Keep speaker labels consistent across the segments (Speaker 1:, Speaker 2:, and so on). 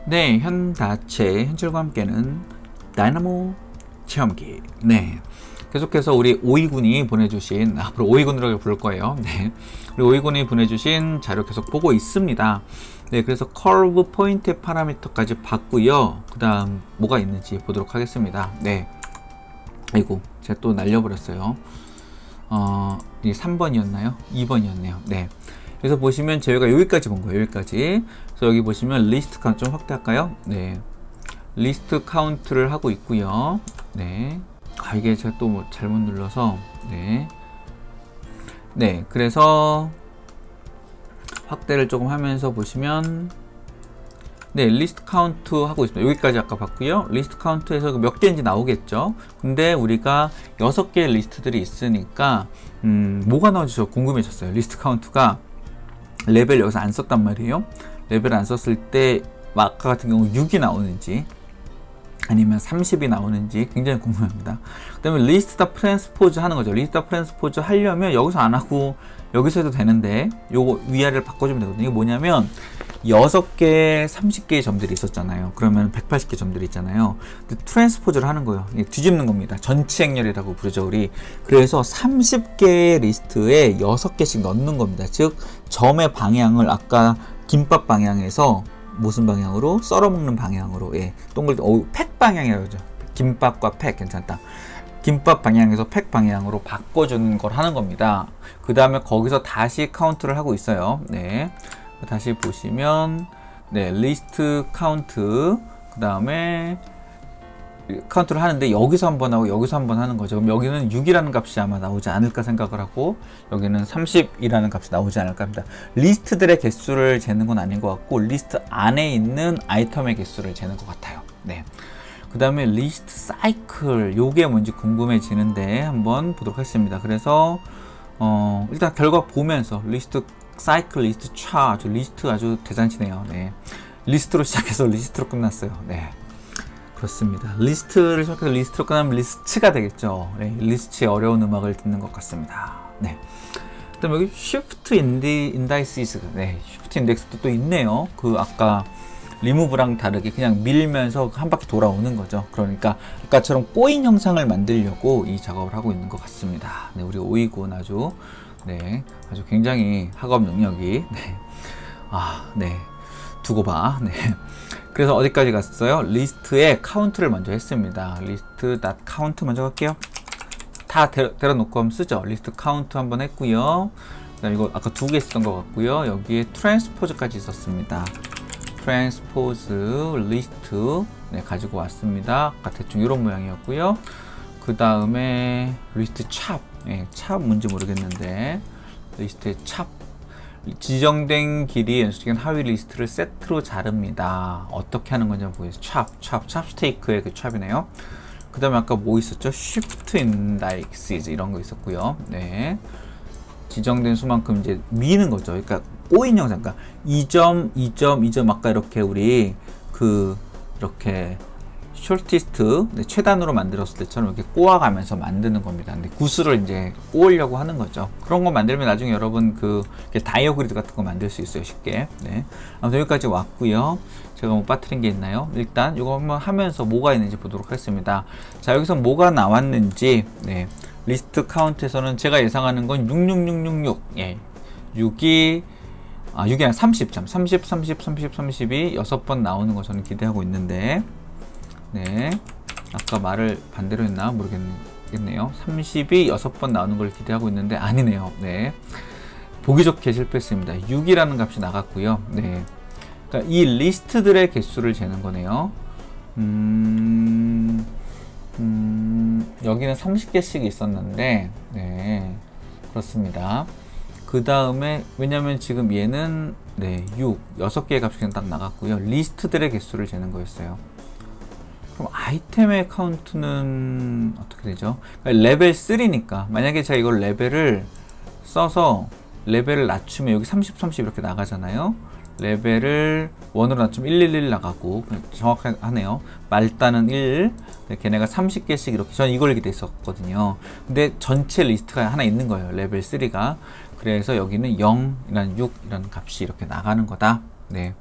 Speaker 1: 네, 현다체 현실과 함께는 다이나모 체험기. 네, 계속해서 우리 오이군이 보내주신, 앞으로 오이군이라고 부를 거예요. 네, 우리 오이군이 보내주신 자료 계속 보고 있습니다. 네, 그래서 커브 포인트 파라미터까지 봤고요. 그 다음 뭐가 있는지 보도록 하겠습니다. 네, 아이고 제가 또 날려버렸어요. 이게 3번이었나요? 2번이었네요. 네, 그래서 보시면 저희가 여기까지 본 거예요. 여기까지. 그래서 여기 보시면 리스트 카운트 좀 확대할까요? 네, 리스트 카운트를 하고 있고요. 네, 이게 제가 또 뭐 잘못 눌러서 네, 그래서 확대를 조금 하면서 보시면 네, 리스트 카운트 하고 있습니다. 여기까지 아까 봤고요. 리스트 카운트에서 몇 개인지 나오겠죠. 근데 우리가 6개의 리스트들이 있으니까 뭐가 나오지 저 궁금해졌어요. 리스트 카운트가 레벨 여기서 안 썼단 말이에요. 레벨 안 썼을 때 아까 같은 경우 6이 나오는지 아니면 30이 나오는지 굉장히 궁금합니다. 그 다음에 리스트다 트랜스포즈 하는 거죠. 리스트다 트랜스포즈 하려면 여기서 안 하고 여기서 해도 되는데 요거 위아래를 바꿔주면 되거든요. 이게 뭐냐면 6개, 30개의 점들이 있었잖아요. 그러면 180개 점들이 있잖아요. 근데 트랜스포즈를 하는 거예요. 이게 뒤집는 겁니다. 전치 행렬이라고 부르죠, 우리. 그래서 30개의 리스트에 6개씩 넣는 겁니다. 즉, 점의 방향을 아까 김밥 방향에서 무슨 방향으로? 썰어먹는 방향으로. 예. 팩 방향이라고 하죠. 김밥과 팩 괜찮다. 김밥 방향에서 팩 방향으로 바꿔주는 걸 하는 겁니다. 그 다음에 거기서 다시 카운트를 하고 있어요. 네. 다시 보시면 네, 리스트 카운트 그 다음에 카운트를 하는데 여기서 한번 하고 여기서 한번 하는 거죠. 그럼 여기는 6이라는 값이 아마 나오지 않을까 생각을 하고 여기는 30이라는 값이 나오지 않을까 합니다. 리스트들의 개수를 재는 건 아닌 것 같고 리스트 안에 있는 아이템의 개수를 재는 것 같아요. 네. 그 다음에 리스트 사이클 요게 뭔지 궁금해지는데 한번 보도록 하겠습니다. 그래서 일단 결과 보면서 리스트 사이클, 리스트 차, 리스트 아주 대잔치네요. 네. 리스트로 시작해서 리스트로 끝났어요. 네. 그렇습니다. 리스트를 시작해서 리스트로 끝나면 리스트가 되겠죠. 네. 리스트의 어려운 음악을 듣는 것 같습니다. 네. 그 다음에 여기 Shift Indices. 네. Shift Index도 또 있네요. 그 아까 리무브랑 다르게 그냥 밀면서 한 바퀴 돌아오는 거죠. 그러니까 아까처럼 꼬인 형상을 만들려고 이 작업을 하고 있는 것 같습니다. 네. 우리 오이군 아주 네, 아주 굉장히 학업 능력이 네, 두고 봐. 네, 그래서 어디까지 갔어요? 리스트에 카운트를 먼저 했습니다. 리스트 카운트 먼저 갈게요. 다 데려놓고 한번 쓰죠. 리스트 카운트 한번 했고요. 그다음 이거 아까 2개 있었던 것 같고요. 여기에 트랜스포즈까지 있었습니다. 트랜스포즈 리스트 네, 가지고 왔습니다. 아까 대충 이런 모양이었고요. 그 다음에 리스트 찹. 예, 찹 뭔지 모르겠는데 리스트의 찹 지정된 길이 연속된 하위 리스트를 세트로 자릅니다. 어떻게 하는 건지 한번 보겠습니다. 찹 스테이크의 그 찹이네요. 그 다음에 아까 뭐 있었죠? Shift Indices 이런 거 있었고요. 네, 지정된 수만큼 이제 미는 거죠. 그러니까 꼬인 영상, 그러니까 2점, 2점, 2점 아까 이렇게 우리 이렇게 숄티스트 최단으로 만들었을 때처럼 이렇게 꼬아가면서 만드는 겁니다. 근데 구슬을 이제 꼬으려고 하는 거죠. 그런 거 만들면 나중에 여러분 다이어그리드 같은 거 만들 수 있어요, 쉽게. 네. 아무튼 여기까지 왔고요. 제가 뭐 빠뜨린 게 있나요? 일단 이거 한번 하면서 뭐가 있는지 보도록 하겠습니다. 자, 여기서 뭐가 나왔는지 네. 리스트 카운트에서는 제가 예상하는 건 66666. 예. 6이 아니라 30점. 30, 30이 6번 나오는 거 저는 기대하고 있는데 네, 아까 말을 반대로 했나 모르겠네요. 30이 6번 나오는 걸 기대하고 있는데 아니네요. 네, 보기 좋게 실패했습니다. 6이라는 값이 나갔고요. 네, 그러니까 이 리스트들의 개수를 재는 거네요. 여기는 30개씩 있었는데 네, 그렇습니다. 그 다음에 왜냐면 지금 얘는 네, 6개의 값이 그냥 딱 나갔고요. 리스트들의 개수를 재는 거였어요. 그럼 아이템의 카운트는 어떻게 되죠? 레벨 3니까 만약에 제가 이걸 레벨을 써서 레벨을 낮추면 여기 30, 30 이렇게 나가잖아요. 레벨을 1으로 낮추면 111 나가고 정확하네요. 말단은 1, 걔네가 30개씩 이렇게 전 이걸 기대했었거든요. 근데 전체 리스트가 하나 있는 거예요. 레벨 3가. 그래서 여기는 0이라는 6이라는 값이 이렇게 나가는 거다. 네.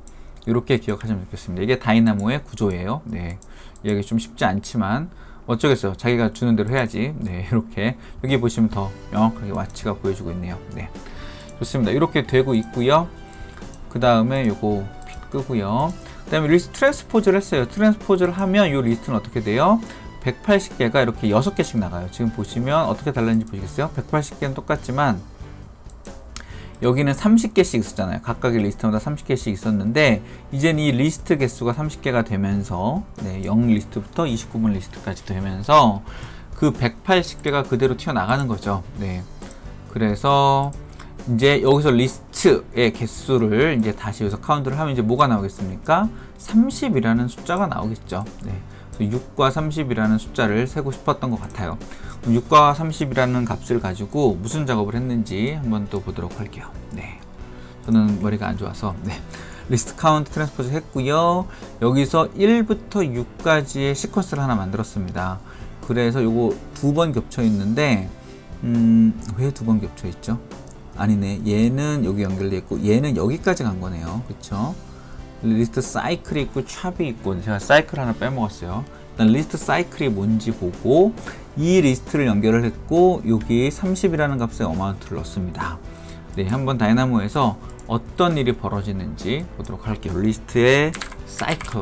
Speaker 1: 이렇게 기억하시면 좋겠습니다. 이게 다이나모의 구조예요. 네, 이게 좀 쉽지 않지만 어쩌겠어요. 자기가 주는 대로 해야지. 네, 이렇게 여기 보시면 더 명확하게 와치가 보여주고 있네요. 네, 좋습니다. 이렇게 되고 있고요. 그 다음에 요거 끄고요. 그 다음에 리스트 트랜스포즈를 했어요. 트랜스포즈를 하면 이 리스트는 어떻게 돼요? 180개가 이렇게 6개씩 나가요. 지금 보시면 어떻게 달랐는지 보시겠어요? 180개는 똑같지만 여기는 30개씩 있었잖아요. 각각의 리스트마다 30개씩 있었는데 이제는 이 리스트 개수가 30개가 되면서 0 리스트부터 29번 리스트까지 되면서 그 180개가 그대로 튀어나가는 거죠. 네. 그래서 이제 여기서 리스트의 개수를 이제 다시 여기서 카운트를 하면 이제 뭐가 나오겠습니까? 30이라는 숫자가 나오겠죠. 네. 6과 30이라는 숫자를 세고 싶었던 것 같아요. 6과 30이라는 값을 가지고 무슨 작업을 했는지 한번 또 보도록 할게요. 네. 저는 머리가 안 좋아서 리스트 카운트 트랜스포즈 했고요. 여기서 1부터 6까지의 시퀀스를 하나 만들었습니다. 그래서 요거 2번 겹쳐 있는데 왜 2번 겹쳐 있죠? 아니네, 얘는 여기 연결되어 있고 얘는 여기까지 간 거네요. 그쵸? 리스트 사이클이 있고 샵이 있고, 제가 사이클 하나 빼먹었어요. 일단 리스트 사이클이 뭔지 보고 이 리스트를 연결을 했고 여기 30이라는 값에 어마운트를 넣습니다. 네, 한번 다이나모에서 어떤 일이 벌어지는지 보도록 할게요. 리스트의 사이클,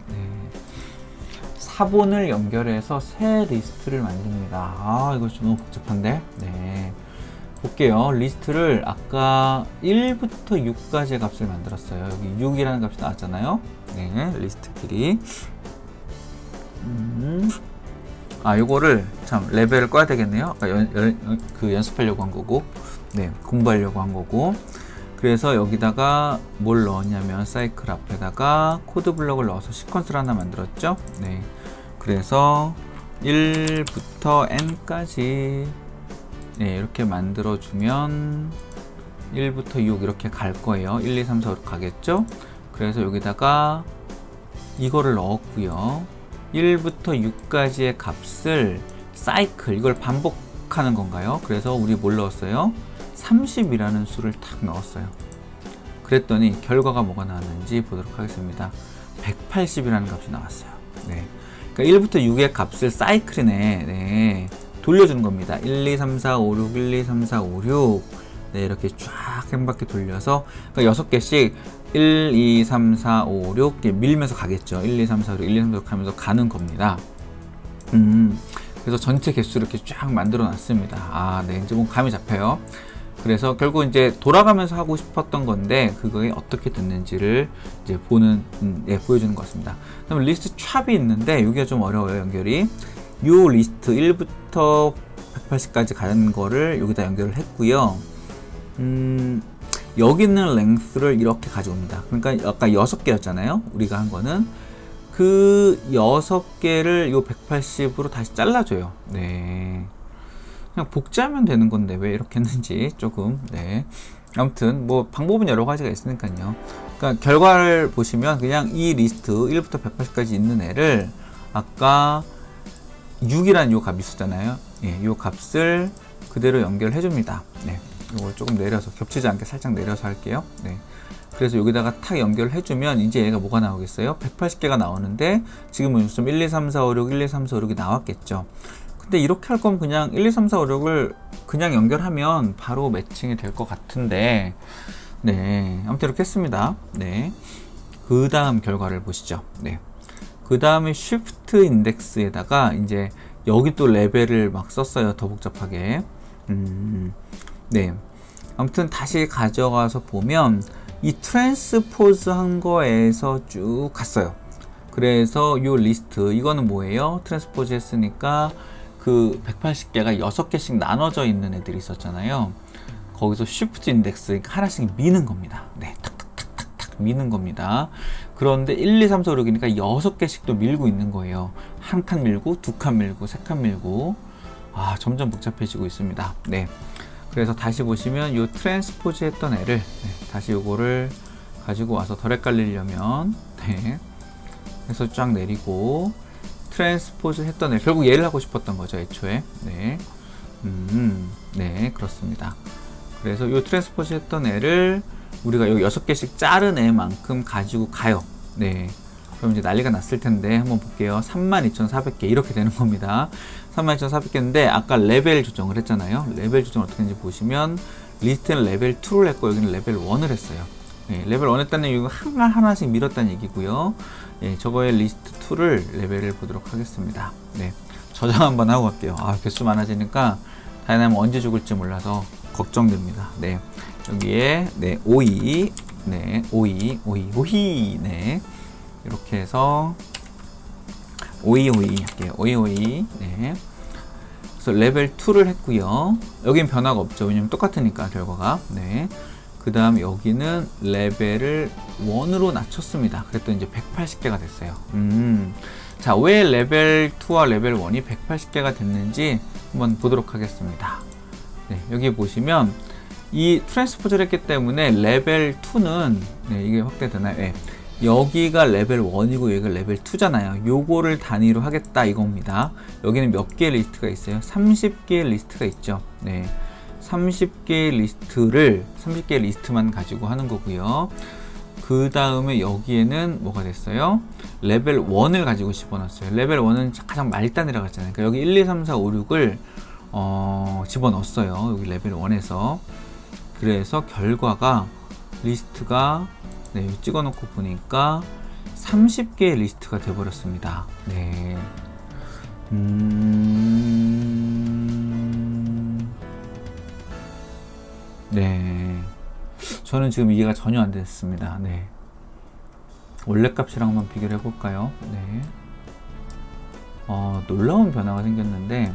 Speaker 1: 사본을 연결해서 새 리스트를 만듭니다. 아, 이거 좀 너무 복잡한데. 네, 볼게요. 리스트를 아까 1부터 6까지의 값을 만들었어요. 여기 6이라는 값이 나왔잖아요. 네, 리스트 길이. 요거를 참 레벨을 꺼야 되겠네요. 연습하려고 한 거고, 네, 공부하려고 한 거고. 그래서 여기다가 뭘 넣었냐면 사이클 앞에다가 코드 블럭을 넣어서 시퀀스를 하나 만들었죠. 네, 그래서 1부터 n까지 이렇게 만들어주면 1부터 6 이렇게 갈 거예요. 1, 2, 3, 4, 5 가겠죠? 그래서 여기다가 이거를 넣었고요. 1부터 6까지의 값을 사이클, 이걸 반복하는 건가요? 그래서 우리 뭘 넣었어요? 30이라는 수를 탁 넣었어요. 그랬더니 결과가 뭐가 나왔는지 보도록 하겠습니다. 180이라는 값이 나왔어요. 네. 그러니까 1부터 6의 값을 사이클이네. 돌려주는 겁니다. 1, 2, 3, 4, 5, 6, 1, 2, 3, 4, 5, 6. 네, 이렇게 쫙 한 바퀴 돌려서, 그러니까 6개씩 1, 2, 3, 4, 5, 6 밀면서 가겠죠. 1, 2, 3, 4, 5, 6, 1, 2, 3, 4, 5 하면서 가는 겁니다. 그래서 전체 개수를 이렇게 쫙 만들어 놨습니다. 네, 이제 뭐 감이 잡혀요. 그래서 결국 이제 돌아가면서 하고 싶었던 건데 그거에 어떻게 됐는지를 이제 보여주는 것 같습니다. 그다음에 리스트 샵이 있는데 여기가 좀 어려워요, 연결이. 요 리스트 1부터 180까지 가는 거를 여기다 연결을 했고요. 여기 있는 랭스를 이렇게 가져옵니다. 그러니까 아까 6개였잖아요. 우리가 한 거는 그 6개를 요 180으로 다시 잘라줘요. 네, 그냥 복제하면 되는 건데 왜 이렇게 했는지 조금. 네, 아무튼 뭐 방법은 여러 가지가 있으니까요. 그러니까 결과를 보시면 그냥 이 리스트 1부터 180까지 있는 애를 아까 6이라는 요 값이 있었잖아요. 예, 요 값을 그대로 연결해 줍니다. 네, 이걸 조금 내려서 겹치지 않게 살짝 내려서 할게요. 네, 그래서 여기다가 탁 연결해 주면 이제 얘가 뭐가 나오겠어요? 180개가 나오는데 지금은 좀 1, 2, 3, 4, 5, 6, 1, 2, 3, 4, 5, 6이 나왔겠죠. 근데 이렇게 할 거면 그냥 1, 2, 3, 4, 5, 6을 그냥 연결하면 바로 매칭이 될 것 같은데, 네, 아무튼 이렇게 했습니다. 네, 그 다음 결과를 보시죠. 네, 그 다음에 쉬프트 인덱스에다가 이제 여기 또 레벨을 막 썼어요. 더 복잡하게. 네, 아무튼 다시 가져가서 보면 이 트랜스포즈 한 거에서 쭉 갔어요. 그래서 이 리스트, 이거는 뭐예요? 트랜스포즈 했으니까 그 180개가 6개씩 나눠져 있는 애들이 있었잖아요. 거기서 쉬프트 인덱스, 그러니까 하나씩 미는 겁니다. 네, 탁탁탁탁탁 미는 겁니다. 그런데 1, 2, 3, 4, 5, 6이니까 6개씩 또 밀고 있는 거예요. 한 칸 밀고, 두 칸 밀고, 세 칸 밀고. 점점 복잡해지고 있습니다. 네, 그래서 다시 보시면 이 트랜스포즈 했던 애를 다시 요거를 가지고 와서 덜 헷갈리려면 해서 쫙 내리고 트랜스포즈 했던 애, 결국 얘를 하고 싶었던 거죠, 애초에. 네, 네, 그렇습니다. 그래서 이 트랜스포즈 했던 애를 우리가 여기 6개씩 자른 애만큼 가지고 가요. 네. 그럼 이제 난리가 났을 텐데 한번 볼게요. 32,400개 이렇게 되는 겁니다. 32,400개인데 아까 레벨 조정을 했잖아요. 레벨 조정 어떻게 했는지 보시면 리스트는 레벨 2를 했고 여기는 레벨 1을 했어요. 네, 레벨 1 했다는 얘기가 하나씩 밀었다는 얘기고요. 예, 저거의 리스트 2를 레벨을 보도록 하겠습니다. 네, 저장 한번 하고 갈게요. 아, 개수 많아지니까 다이나믹 언제 죽을지 몰라서 걱정됩니다. 네, 여기에 네, 52, 네, 52, 네, 이렇게 해서 52 할게요. 52, 네. 그래서 레벨 2를 했고요. 여긴 변화가 없죠. 왜냐면 똑같으니까 결과가. 네. 그 다음 여기는 레벨을 1으로 낮췄습니다. 그랬더니 이제 180개가 됐어요. 자, 왜 레벨 2와 레벨 1이 180개가 됐는지 한번 보도록 하겠습니다. 네, 여기 보시면 이 트랜스포즈를 했기 때문에 레벨 2는 네, 이게 확대되나요? 네. 여기가 레벨 1이고 여기가 레벨 2잖아요. 요거를 단위로 하겠다 이겁니다. 여기는 몇 개의 리스트가 있어요? 30개의 리스트가 있죠. 네. 30개의 리스트만 가지고 하는 거고요. 그 다음에 여기에는 뭐가 됐어요? 레벨 1을 가지고 집어넣었어요. 레벨 1은 가장 말단이라고 했잖아요. 그러니까 여기 1, 2, 3, 4, 5, 6을 집어넣었어요. 여기 레벨 1에서. 그래서 결과가 리스트가 네, 찍어놓고 보니까 30개의 리스트가 돼버렸습니다. 네. 네. 저는 지금 이해가 전혀 안 됐습니다. 네. 원래 값이랑 한번 비교를 해볼까요? 네. 놀라운 변화가 생겼는데,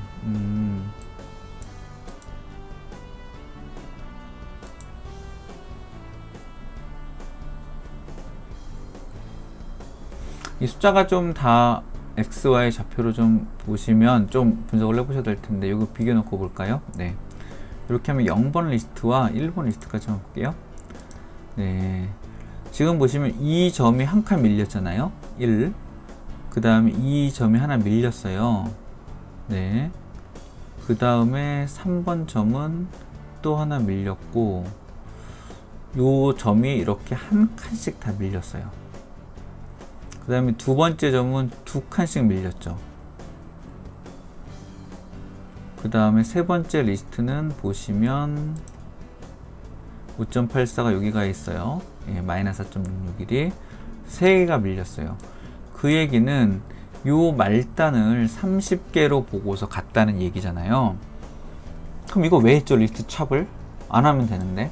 Speaker 1: 이 숫자가 좀 다 XY 좌표로 좀 보시면 좀 분석을 해보셔야 될 텐데, 이거 비교 놓고 볼까요? 네. 이렇게 하면 0번 리스트와 1번 리스트까지 한번 볼게요. 네. 지금 보시면 이 점이 한 칸 밀렸잖아요. 1. 그 다음에 이 점이 하나 밀렸어요. 네. 그 다음에 3번 점은 또 하나 밀렸고, 요 점이 이렇게 한 칸씩 다 밀렸어요. 그 다음에 두 번째 점은 두 칸씩 밀렸죠. 그 다음에 세 번째 리스트는 보시면 5.84가 여기가 있어요. 예, 마이너스 4.661이 3개가 밀렸어요. 그 얘기는 요 말단을 30개로 보고서 갔다는 얘기잖아요. 그럼 이거 왜 했죠? 리스트 찹을? 안 하면 되는데.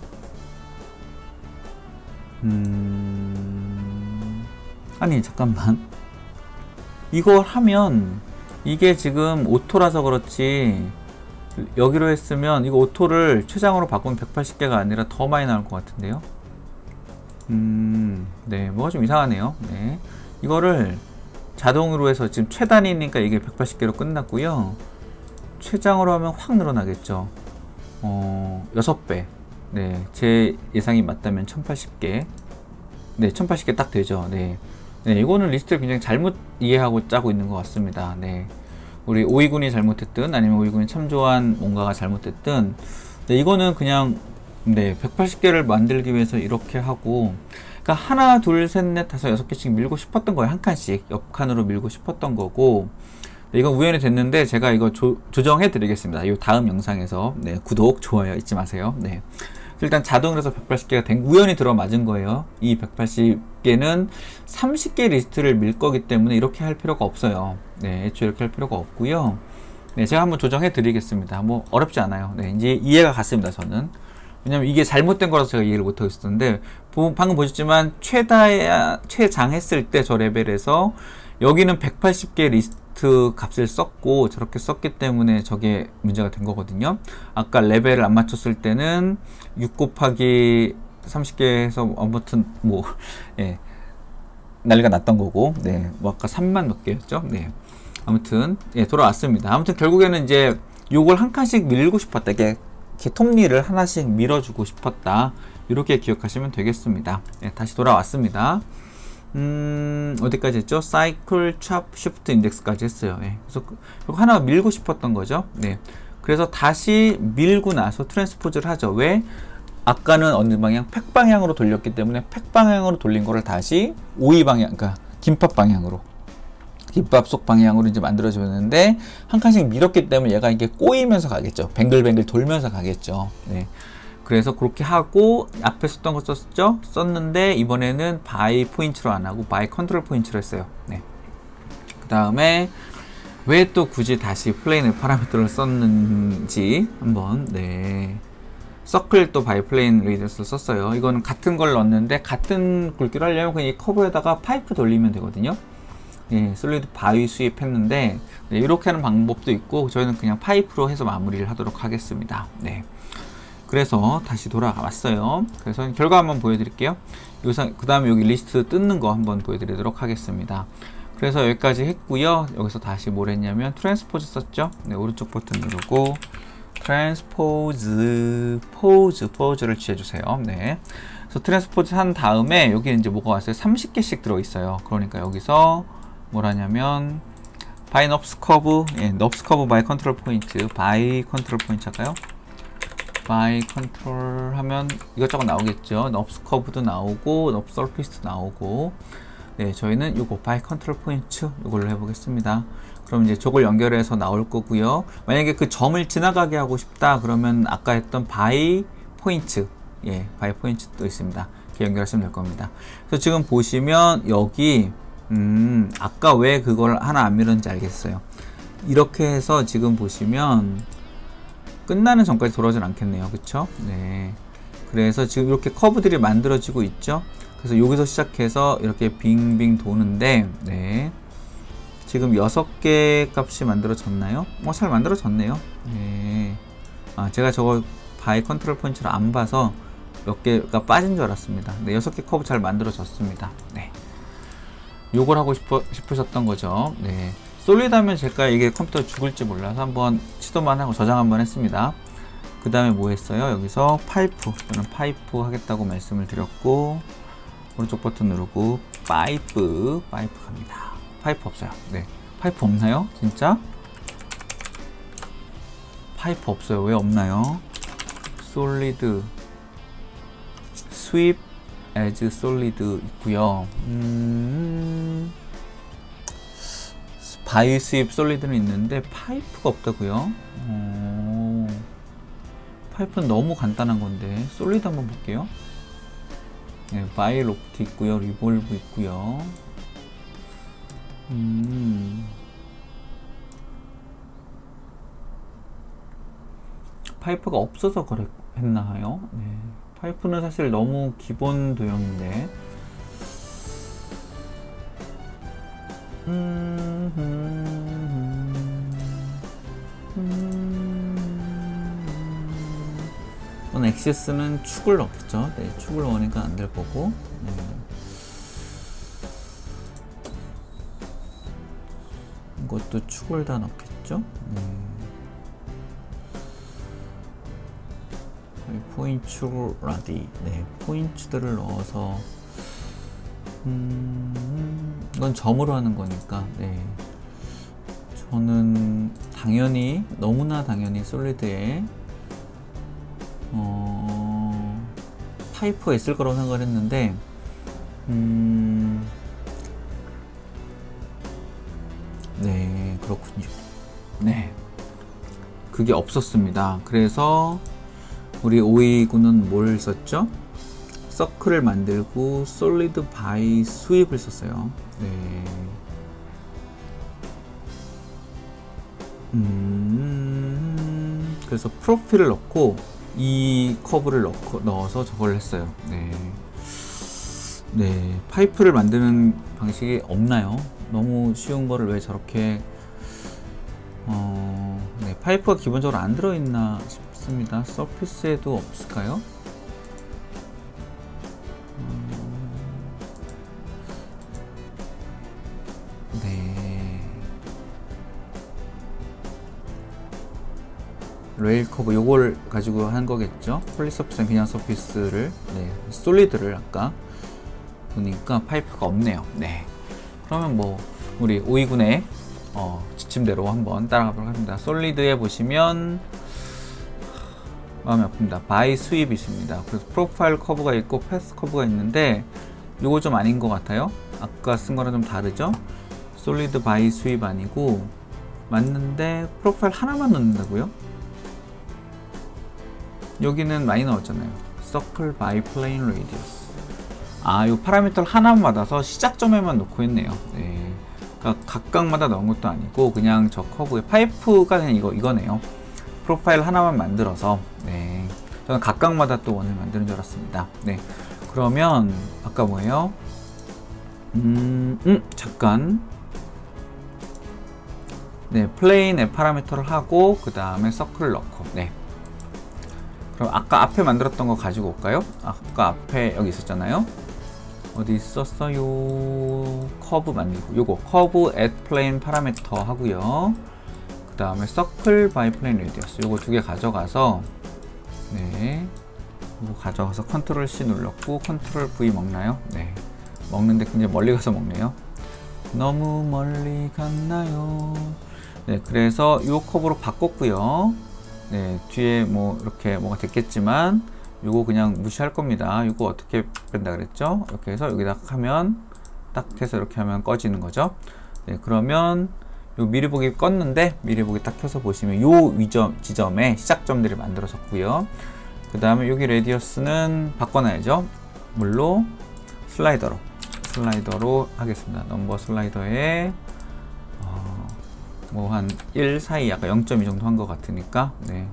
Speaker 1: 아니 잠깐만, 이걸 하면 이게 지금 오토라서 그렇지 여기로 했으면 이거 오토를 최장으로 바꾸면 180개가 아니라 더 많이 나올 것 같은데요. 네, 뭐가 좀 이상하네요. 네, 이거를 자동으로 해서 지금 최단위니까 이게 180개로 끝났고요. 최장으로 하면 확 늘어나겠죠. 6배. 네, 제 예상이 맞다면 1080개. 네, 1080개 딱 되죠. 네. 네, 이거는 리스트를 굉장히 잘못 이해하고 짜고 있는 것 같습니다. 네. 우리 오이군이 잘못했든 아니면 오이군이 참조한 뭔가가 잘못됐든, 네, 이거는 그냥 네, 180개를 만들기 위해서 이렇게 하고, 그러니까 하나, 둘, 셋, 넷, 다섯, 6개씩 밀고 싶었던 거예요. 한 칸씩 옆칸으로 밀고 싶었던 거고, 네, 이건 우연히 됐는데 제가 이거 조정해 드리겠습니다. 이 다음 영상에서. 네, 구독, 좋아요 잊지 마세요. 네. 일단 자동으로 해서 180개가 된, 우연히 들어맞은 거예요. 이 180개는 30개 리스트를 밀 거기 때문에 이렇게 할 필요가 없어요. 네, 애초에 이렇게 할 필요가 없고요. 네, 제가 한번 조정해 드리겠습니다. 뭐 어렵지 않아요. 네, 이제 이해가 갔습니다. 저는. 왜냐면 이게 잘못된 거라서 제가 이해를 못하고 있었는데, 방금 보셨지만 최장 했을 때 저 레벨에서 여기는 180개 리스트 값을 썼고 저렇게 썼기 때문에 저게 문제가 된 거거든요. 아까 레벨을 안 맞췄을 때는 6 곱하기 30개 해서 아무튼 뭐 예, 난리가 났던 거고, 네, 뭐 아까 3만 몇 개였죠. 네, 아무튼 예, 돌아왔습니다. 아무튼 결국에는 이제 요걸 한 칸씩 밀고 싶었다, 이렇게 톱니를 하나씩 밀어주고 싶었다, 이렇게 기억하시면 되겠습니다. 예, 다시 돌아왔습니다. 어디까지 했죠? 사이클, 찹, 쉬프트, 인덱스까지 했어요. 예. 그래서 그거 하나 밀고 싶었던 거죠. 네. 그래서 다시 밀고 나서 트랜스포즈를 하죠. 왜? 아까는 어느 방향? 팩 방향으로 돌렸기 때문에 팩 방향으로 돌린 거를 다시 오이 방향, 그러니까 김밥 방향으로, 김밥 속 방향으로 이제 만들어졌는데, 한 칸씩 밀었기 때문에 얘가 이게 꼬이면서 가겠죠. 뱅글뱅글 돌면서 가겠죠. 네. 그래서 그렇게 하고 앞에 썼던 거 썼죠? 썼는데 이번에는 바이 포인트로 안 하고 바이 컨트롤 포인트로 했어요. 네. 그 다음에 왜 또 굳이 다시 플레인의 파라미터를 썼는지 한번, 네. 서클 또 바이 플레인 레디어스를 썼어요. 이거는 같은 걸 넣었는데 같은 굵기를 하려면 그냥 이 커브에다가 파이프 돌리면 되거든요. 예, 솔리드 바위 수입했는데, 네, 이렇게 하는 방법도 있고 저희는 그냥 파이프로 해서 마무리를 하도록 하겠습니다. 네. 그래서 다시 돌아왔어요. 그래서 결과 한번 보여드릴게요. 그 다음에 여기 리스트 뜯는 거 한번 보여드리도록 하겠습니다. 그래서 여기까지 했고요. 여기서 다시 뭘 했냐면 트랜스포즈 썼죠. 네, 오른쪽 버튼 누르고 포즈를 취해주세요. 네. 그래서 트랜스포즈 한 다음에 여기 이제 뭐가 왔어요? 30개씩 들어있어요. 그러니까 여기서 뭘 하냐면 바이 넙스 커브, 예, 넙스 커브 바이 컨트롤 포인트, 바이 컨트롤 포인트 할까요? 바이 컨트롤 하면 이것저것 나오겠죠. 넙스 커브도 나오고 넙스 서피스도 나오고. 네, 저희는 요거 바이 컨트롤 포인트 이걸로 해보겠습니다. 그럼 이제 저걸 연결해서 나올 거고요. 만약에 그 점을 지나가게 하고 싶다 그러면 아까 했던 바이 포인트, 예, 바이 포인트도 있습니다. 이렇게 연결하시면 될 겁니다. 그래서 지금 보시면 여기 아까 왜 그걸 하나 안 밀었는지 알겠어요. 이렇게 해서 지금 보시면 끝나는 전까지 돌아오진 않겠네요. 그쵸? 네. 그래서 지금 이렇게 커브들이 만들어지고 있죠. 그래서 여기서 시작해서 이렇게 빙빙 도는데, 네. 지금 6개 값이 만들어졌나요? 잘 만들어졌네요. 네. 아, 제가 저거 바이 컨트롤 포인트를 안 봐서 몇 개가 빠진 줄 알았습니다. 네, 6개 커브 잘 만들어졌습니다. 네. 요걸 하고 싶으셨던 거죠. 네. 솔리드 하면 제가 이게 컴퓨터 죽을지 몰라서 한번 시도만 하고 저장 한번 했습니다. 그 다음에 뭐 했어요? 여기서 파이프, 저는 파이프 하겠다고 말씀을 드렸고, 오른쪽 버튼 누르고 파이프 갑니다. 파이프 없어요. 네. 파이프 없나요? 진짜? 파이프 없어요. 왜 없나요? 솔리드 스윕 as 솔리드 있고요. 바이 스윕 솔리드는 있는데 파이프가 없다고요? 파이프는 너무 간단한 건데 솔리드 한번 볼게요. 네, 바이 로프트 있고요. 리볼브 있고요. 파이프가 없어서 그랬나요? 네. 파이프는 사실 너무 기본 도형인데. 엑시스는 축을 넣겠죠. 네, 축을 넣으니까 안 될 거고. 네. 이것도 축을 다 넣겠죠. 네. 포인트 라디, 네, 포인트들을 넣어서 이건 점으로 하는 거니까, 네, 저는 당연히 너무나 당연히 솔리드에 파이프가 있을 거라고 생각을 했는데 네, 그렇군요. 네, 그게 없었습니다. 그래서 우리 오이군은 뭘 썼죠? 서클을 만들고 솔리드 바이 스윕을 썼어요. 네. 그래서 프로필을 넣고 이 커브를 넣어서 저걸 했어요. 네. 네, 파이프를 만드는 방식이 없나요? 너무 쉬운 거를 왜 저렇게 네, 파이프가 기본적으로 안 들어있나 싶습니다. 서피스에도 없을까요? 네, 레일 커브 요걸 가지고 한 거겠죠. 폴리서피스랑 비냥 서피스를, 네, 솔리드를 아까 보니까 파이프가 없네요. 네, 그러면 뭐 우리 오이군의 지침대로 한번 따라가 보도록 합니다. 솔리드에 보시면 마음이 아픕니다. 바이 수입이 있습니다. 그래서 프로파일 커브가 있고 패스 커브가 있는데 요거 좀 아닌 것 같아요. 아까 쓴 거랑 좀 다르죠? 솔리드 바이 수입 아니고 맞는데 프로파일 하나만 넣는다고요? 여기는 많이 넣었잖아요. 서클 바이 플레인 레디어스. 아, 요 파라미터를 하나만 받아서 시작점에만 놓고 했네요. 네. 그러니까 각각마다 넣은 것도 아니고 그냥 저 커브에 파이프가 그냥 이거네요. 프로파일 하나만 만들어서. 네. 저는 각각마다 또 원을 만드는 줄 알았습니다. 네. 그러면 아까 뭐예요? 잠깐. 네, 플레인의 파라미터를 하고 그 다음에 서클을 넣고. 네. 그럼 아까 앞에 만들었던 거 가지고 올까요? 아까 앞에 여기 있었잖아요. 어디 있었어요? 커브 만들고 요거 커브 at plane 파라미터 하고요. 그 다음에 서클 by plane radius 요거 두 개 가져가서 네, 요거 가져가서 컨트롤 C 눌렀고 컨트롤 V 먹나요? 네, 먹는데 굉장히 멀리 가서 먹네요. 너무 멀리 갔나요? 네, 그래서 요 커브로 바꿨고요. 네, 뒤에 뭐 이렇게 뭐가 됐겠지만 요거 그냥 무시할 겁니다. 요거 어떻게 뺀다 그랬죠? 이렇게 해서 여기다 하면 딱 해서 이렇게 하면 꺼지는 거죠. 네, 그러면 요 미리 보기 껐는데 미리 보기 딱 켜서 보시면 요 지점에 시작점들이 만들어졌고요. 그 다음에 여기 레디어스는 바꿔놔야죠. 물로 슬라이더로 하겠습니다. 넘버 슬라이더에 뭐 한 1 사이 아까 0.2 정도 한 것 같으니까 네,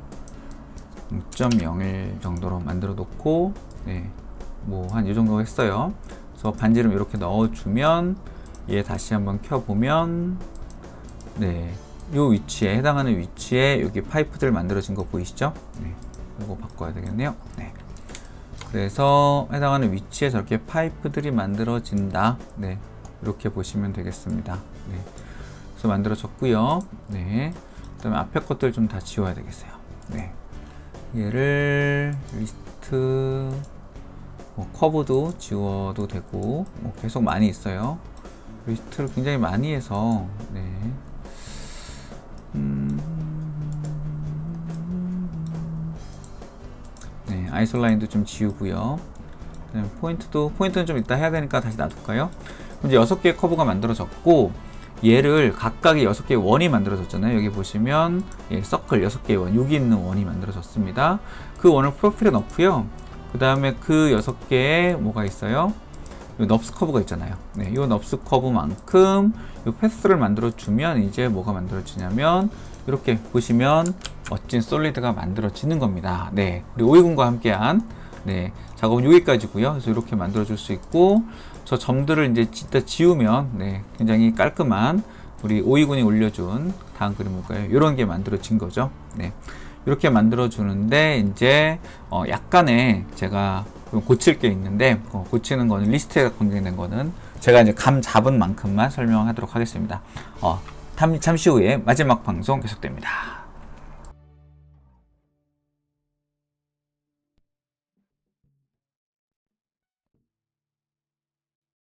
Speaker 1: 0.01 정도로 만들어 놓고 네, 뭐 한 이 정도 했어요. 그래서 반지름 이렇게 넣어주면 얘 다시 한번 켜보면 네, 요 위치에 해당하는 위치에 여기 파이프들 만들어진 거 보이시죠? 네, 이거 바꿔야 되겠네요. 네, 그래서 해당하는 위치에 저렇게 파이프들이 만들어진다. 네, 이렇게 보시면 되겠습니다. 네, 그래서 만들어졌고요. 네, 그다음에 앞에 것들 좀 다 지워야 되겠어요. 네, 얘를 리스트 뭐 커브도 지워도 되고 뭐 계속 많이 있어요. 리스트를 굉장히 많이 해서 네. 네, 아이솔라인도 좀 지우고요. 포인트는 좀 이따 해야 되니까 다시 놔둘까요? 이제 6개의 커브가 만들어졌고 얘를 각각의 6개의 원이 만들어졌잖아요. 여기 보시면 예, 서클 6개의 원, 여기 있는 원이 만들어졌습니다. 그 원을 프로필에 넣고요. 그 다음에 그 6개의 뭐가 있어요? 요 넙스 커브가 있잖아요. 네, 요 넙스 커브만큼 요 패스를 만들어주면 이제 뭐가 만들어지냐면 이렇게 보시면 멋진 솔리드가 만들어지는 겁니다. 네, 우리 오이군과 함께한 네, 작업은 여기까지고요. 그래서 이렇게 만들어줄 수 있고 저 점들을 이제 진짜 지우면 네, 굉장히 깔끔한 우리 오이군이 올려준 다음 그림 볼까요? 이런 게 만들어진 거죠. 네, 이렇게 만들어주는데 이제 약간의 제가 고칠 게 있는데 고치는 거는 리스트에 관계된 거는 제가 이제 감 잡은 만큼만 설명하도록 하겠습니다. 잠시 후에 마지막 방송 계속됩니다.